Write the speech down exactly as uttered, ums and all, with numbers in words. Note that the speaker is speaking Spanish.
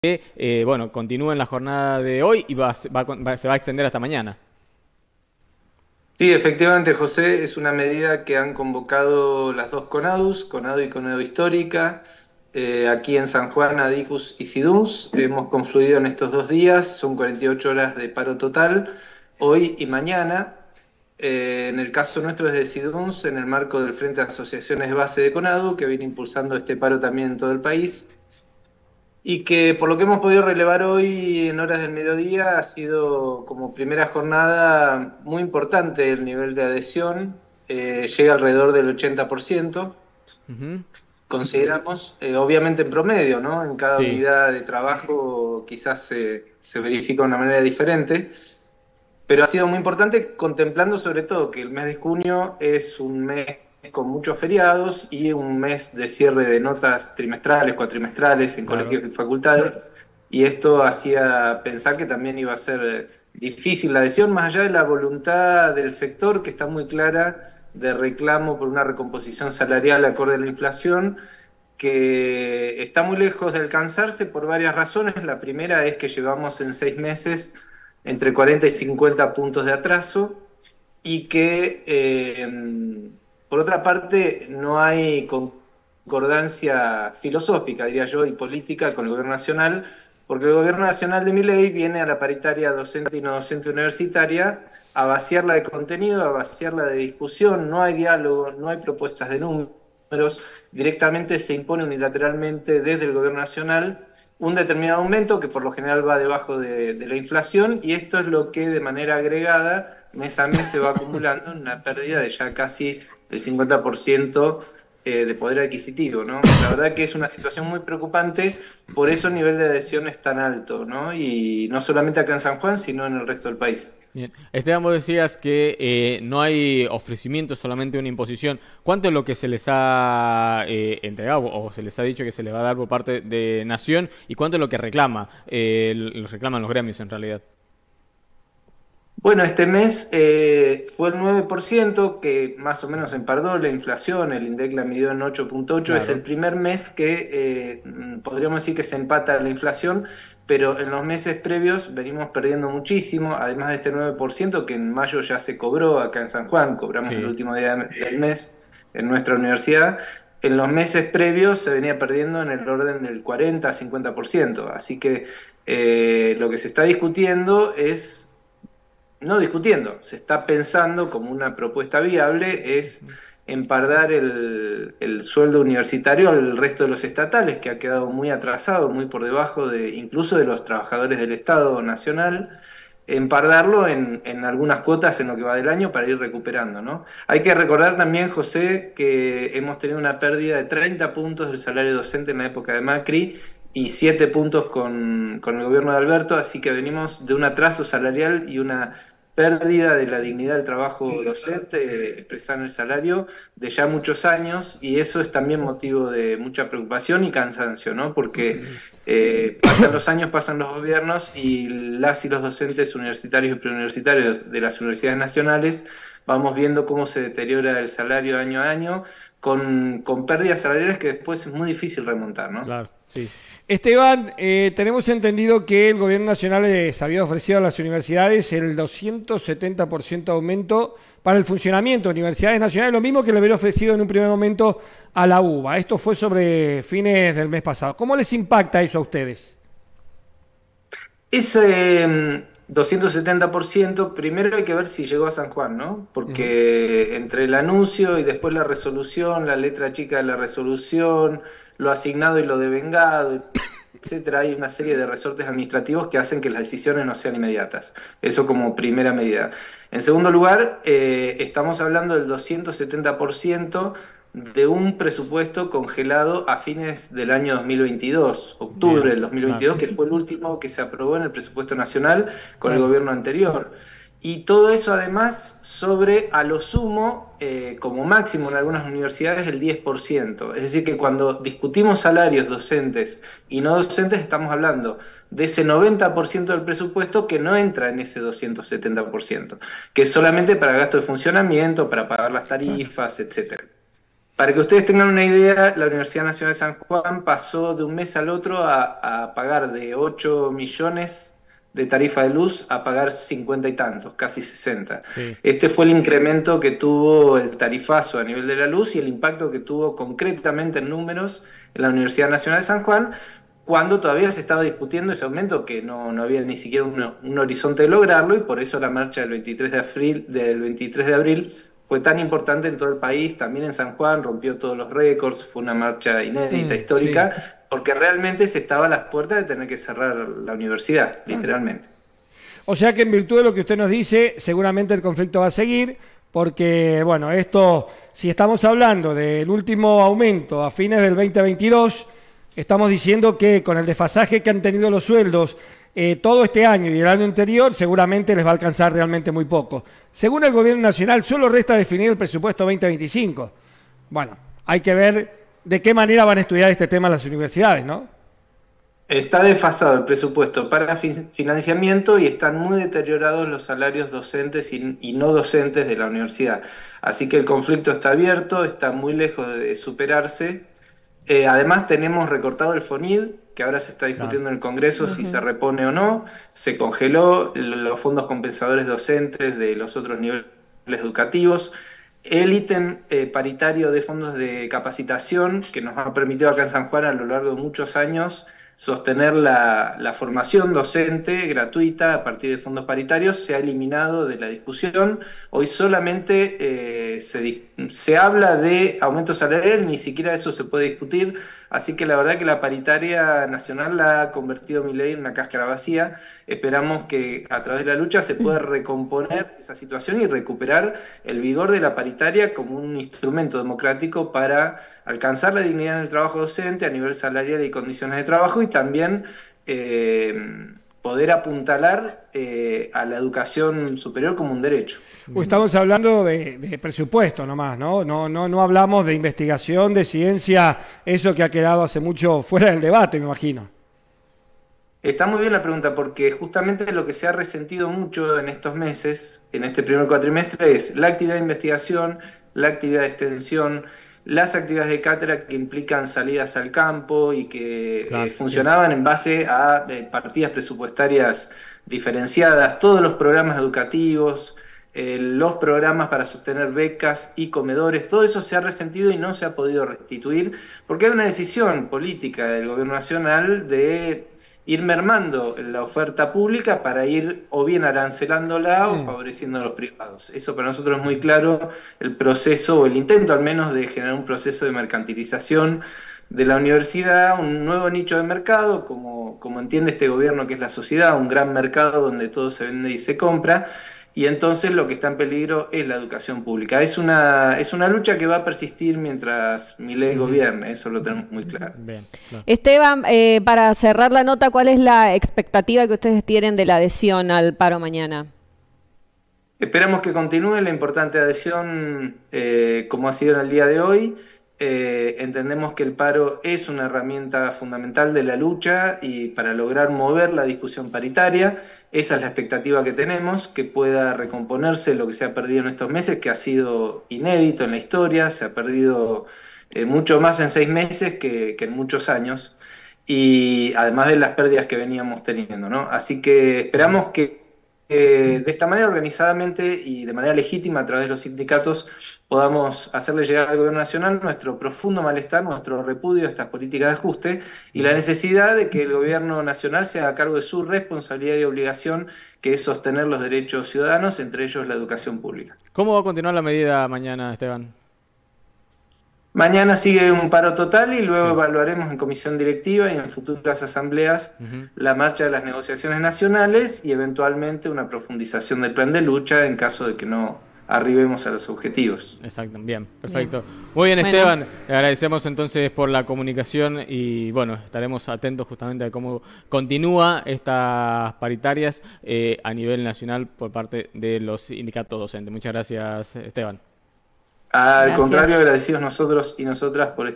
que eh, bueno, continúa en la jornada de hoy y va, va- va- se va a extender hasta mañana. Sí, efectivamente, José, es una medida que han convocado las dos CONADUs, CONADU y CONADU Histórica, eh, aquí en San Juan, Adicus y SIDUNS. Hemos confluido en estos dos días, son cuarenta y ocho horas de paro total, hoy y mañana. Eh, en el caso nuestro es de SIDUNS, en el marco del Frente de Asociaciones Base de CONADU, que viene impulsando este paro también en todo el país. Y que por lo que hemos podido relevar hoy en horas del mediodía ha sido como primera jornada muy importante el nivel de adhesión, eh, llega alrededor del ochenta por ciento, Ujú. consideramos, eh, obviamente en promedio, ¿no? En cada Sí. unidad de trabajo quizás se, se verifica de una manera diferente, pero ha sido muy importante contemplando sobre todo que el mes de junio es un mes con muchos feriados y un mes de cierre de notas trimestrales, cuatrimestrales en Claro. colegios y facultades, y esto hacía pensar que también iba a ser difícil la adhesión, más allá de la voluntad del sector, que está muy clara, de reclamo por una recomposición salarial acorde a la inflación, que está muy lejos de alcanzarse por varias razones. La primera es que llevamos en seis meses entre cuarenta y cincuenta puntos de atraso y que, eh, por otra parte, no hay concordancia filosófica, diría yo, y política con el gobierno nacional, porque el gobierno nacional de Milei viene a la paritaria docente y no docente universitaria a vaciarla de contenido, a vaciarla de discusión, no hay diálogo, no hay propuestas de números, directamente se impone unilateralmente desde el gobierno nacional un determinado aumento que por lo general va debajo de, de la inflación, y esto es lo que de manera agregada mes a mes se va acumulando en una pérdida de ya casi el cincuenta por ciento eh, de poder adquisitivo, ¿no? La verdad que es una situación muy preocupante, por eso el nivel de adhesión es tan alto, ¿no? Y no solamente acá en San Juan, sino en el resto del país. Bien. Esteban, vos decías que eh, no hay ofrecimiento, solamente una imposición. ¿Cuánto es lo que se les ha eh, entregado o se les ha dicho que se les va a dar por parte de Nación y cuánto es lo que reclama, eh, lo reclaman los gremios en realidad? Bueno, este mes eh, fue el nueve por ciento, que más o menos empardó la inflación, el INDEC la midió en ocho punto ocho, es el Claro. primer mes que eh, mm, podríamos decir que se empata la inflación, pero en los meses previos venimos perdiendo muchísimo, además de este nueve por ciento que en mayo ya se cobró acá en San Juan, cobramos el Sí. último día del mes en nuestra universidad. En los meses previos se venía perdiendo en el orden del cuarenta a cincuenta por ciento, así que eh, lo que se está discutiendo es no discutiendo, se está pensando como una propuesta viable, es empardar el, el sueldo universitario al resto de los estatales, que ha quedado muy atrasado, muy por debajo de incluso de los trabajadores del Estado Nacional, empardarlo en, en algunas cuotas en lo que va del año para ir recuperando, ¿no? Hay que recordar también, José, que hemos tenido una pérdida de treinta puntos del salario docente en la época de Macri y siete puntos con, con el gobierno de Alberto, así que venimos de un atraso salarial y una pérdida de la dignidad del trabajo docente, expresada en el salario, de ya muchos años, y eso es también motivo de mucha preocupación y cansancio, ¿no? Porque eh, pasan los años, pasan los gobiernos, y las y los docentes universitarios y preuniversitarios de las universidades nacionales vamos viendo cómo se deteriora el salario año a año, con, con pérdidas salariales que después es muy difícil remontar, ¿no? Claro, sí. Esteban, eh, tenemos entendido que el gobierno nacional les había ofrecido a las universidades el doscientos setenta por ciento de aumento para el funcionamiento de universidades nacionales, lo mismo que le había ofrecido en un primer momento a la U B A. Esto fue sobre fines del mes pasado. ¿Cómo les impacta eso a ustedes? Ese mm, doscientos setenta por ciento, primero hay que ver si llegó a San Juan, ¿no? Ujú. Porque entre el anuncio y después la resolución, la letra chica de la resolución, lo asignado y lo devengado, etcétera, hay una serie de resortes administrativos que hacen que las decisiones no sean inmediatas. Eso como primera medida. En segundo lugar, eh, estamos hablando del doscientos setenta por ciento de un presupuesto congelado a fines del año dos mil veintidós, octubre Bien, del dos mil claro, veintidós, que fue el último que se aprobó en el presupuesto nacional con el Claro. gobierno anterior. Y todo eso además sobre, a lo sumo, eh, como máximo en algunas universidades, el diez por ciento. Es decir, que cuando discutimos salarios docentes y no docentes, estamos hablando de ese noventa por ciento del presupuesto que no entra en ese doscientos setenta por ciento, que es solamente para gasto de funcionamiento, para pagar las Claro. tarifas, etcétera. Para que ustedes tengan una idea, la Universidad Nacional de San Juan pasó de un mes al otro a, a pagar de ocho millones de tarifa de luz a pagar cincuenta y tantos, casi sesenta. Sí. Este fue el incremento que tuvo el tarifazo a nivel de la luz y el impacto que tuvo concretamente en números en la Universidad Nacional de San Juan, cuando todavía se estaba discutiendo ese aumento, que no, no había ni siquiera un, un horizonte de lograrlo, y por eso la marcha del veintitrés de abril, del veintitrés de abril fue tan importante en todo el país, también en San Juan, rompió todos los récords, fue una marcha inédita, Mm, histórica, sí. porque realmente se estaba a las puertas de tener que cerrar la universidad, literalmente. O sea que en virtud de lo que usted nos dice, seguramente el conflicto va a seguir, porque, bueno, esto, si estamos hablando del último aumento a fines del veinte veintidós, estamos diciendo que con el desfasaje que han tenido los sueldos eh, todo este año y el año anterior, seguramente les va a alcanzar realmente muy poco. Según el Gobierno Nacional, solo resta definir el presupuesto veinte veinticinco. Bueno, hay que ver de qué manera van a estudiar este tema las universidades, ¿no? Está desfasado el presupuesto para fin- financiamiento y están muy deteriorados los salarios docentes y, y no docentes de la universidad. Así que el conflicto está abierto, está muy lejos de superarse. Eh, además tenemos recortado el FONID, que ahora se está discutiendo en el Congreso si se repone o no. Se congeló el- los fondos compensadores docentes de los otros niveles educativos. El ítem eh, paritario de fondos de capacitación, que nos ha permitido acá en San Juan a lo largo de muchos años sostener la, la formación docente gratuita a partir de fondos paritarios, se ha eliminado de la discusión. Hoy solamente eh, se, se habla de aumento salarial, ni siquiera eso se puede discutir, así que la verdad que la paritaria nacional la ha convertido Milei en una cáscara vacía. Esperamos que a través de la lucha se pueda recomponer esa situación y recuperar el vigor de la paritaria como un instrumento democrático para alcanzar la dignidad en el trabajo docente a nivel salarial y condiciones de trabajo, y también eh, poder apuntalar eh, a la educación superior como un derecho. Pues estamos hablando de, de presupuesto nomás, ¿no? No, no, no hablamos de investigación, de ciencia, eso que ha quedado hace mucho fuera del debate, me imagino. Está muy bien la pregunta, porque justamente lo que se ha resentido mucho en estos meses, en este primer cuatrimestre, es la actividad de investigación, la actividad de extensión, las actividades de cátedra que implican salidas al campo y que Claro, eh, funcionaban sí. en base a eh, partidas presupuestarias diferenciadas, todos los programas educativos, eh, los programas para sostener becas y comedores, todo eso se ha resentido y no se ha podido restituir, porque hay una decisión política del Gobierno Nacional de ir mermando la oferta pública para ir o bien arancelándola o Mm. favoreciendo a los privados. Eso para nosotros es muy claro, el proceso, o el intento al menos, de generar un proceso de mercantilización de la universidad, un nuevo nicho de mercado, como, como entiende este gobierno que es la sociedad, un gran mercado donde todo se vende y se compra, y entonces lo que está en peligro es la educación pública. Es una, es una lucha que va a persistir mientras Milei gobierne, eso lo tenemos muy claro. Bien, claro. Esteban, eh, para cerrar la nota, ¿cuál es la expectativa que ustedes tienen de la adhesión al paro mañana? Esperamos que continúe la importante adhesión eh, como ha sido en el día de hoy. Eh, entendemos que el paro es una herramienta fundamental de la lucha y para lograr mover la discusión paritaria. Esa es la expectativa que tenemos, que pueda recomponerse lo que se ha perdido en estos meses, que ha sido inédito en la historia, se ha perdido eh, mucho más en seis meses que, que en muchos años, y además de las pérdidas que veníamos teniendo, ¿no? Así que esperamos que eh, de esta manera, organizadamente y de manera legítima a través de los sindicatos, podamos hacerle llegar al Gobierno Nacional nuestro profundo malestar, nuestro repudio a estas políticas de ajuste y la necesidad de que el Gobierno Nacional se haga cargo de su responsabilidad y obligación, que es sostener los derechos ciudadanos, entre ellos la educación pública. ¿Cómo va a continuar la medida mañana, Esteban? Mañana sigue un paro total y luego sí. evaluaremos en comisión directiva y en futuras asambleas uh-huh. la marcha de las negociaciones nacionales y eventualmente una profundización del plan de lucha en caso de que no arribemos a los objetivos. Exacto, bien, perfecto. Bien. Muy bien, bueno. Esteban, le agradecemos entonces por la comunicación y bueno, estaremos atentos justamente a cómo continúa estas paritarias eh, a nivel nacional por parte de los sindicatos docentes. Muchas gracias, Esteban. Al Gracias. contrario, agradecidos nosotros y nosotras por